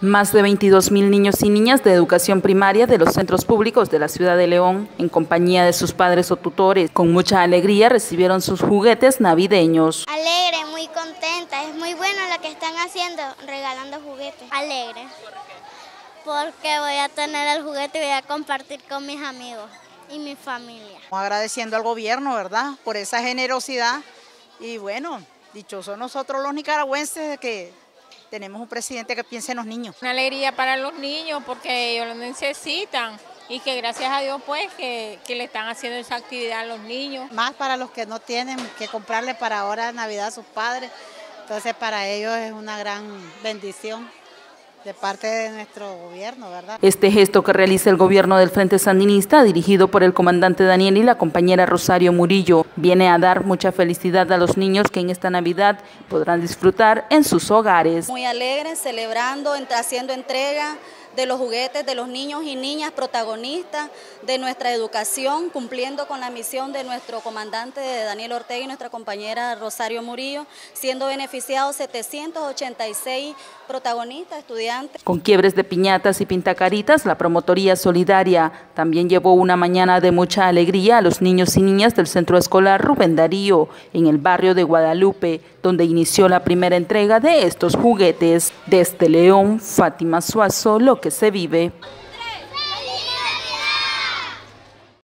Más de 22.000 niños y niñas de educación primaria de los centros públicos de la ciudad de León, en compañía de sus padres o tutores, con mucha alegría recibieron sus juguetes navideños. Alegre, muy contenta, es muy bueno lo que están haciendo, regalando juguetes. Alegre, porque voy a tener el juguete y voy a compartir con mis amigos y mi familia. Agradeciendo al gobierno, ¿verdad?, por esa generosidad y bueno, dichosos nosotros los nicaragüenses que tenemos un presidente que piensa en los niños. Una alegría para los niños porque ellos lo necesitan y que gracias a Dios pues que le están haciendo esa actividad a los niños. Más para los que no tienen que comprarle para ahora Navidad a sus padres, entonces para ellos es una gran bendición de parte de nuestro gobierno, ¿verdad? Este gesto que realiza el gobierno del Frente Sandinista, dirigido por el comandante Daniel y la compañera Rosario Murillo, viene a dar mucha felicidad a los niños que en esta Navidad podrán disfrutar en sus hogares. Muy alegres, celebrando, haciendo entrega de los juguetes de los niños y niñas protagonistas de nuestra educación, cumpliendo con la misión de nuestro comandante Daniel Ortega y nuestra compañera Rosario Murillo, siendo beneficiados 786 protagonistas, estudiantes. Con quiebres de piñatas y pintacaritas, la Promotoría Solidaria también llevó una mañana de mucha alegría a los niños y niñas del Centro Escolar Rubén Darío, en el barrio de Guadalupe, donde inició la primera entrega de estos juguetes. Desde León, Fátima Suazo, Lo que se vive.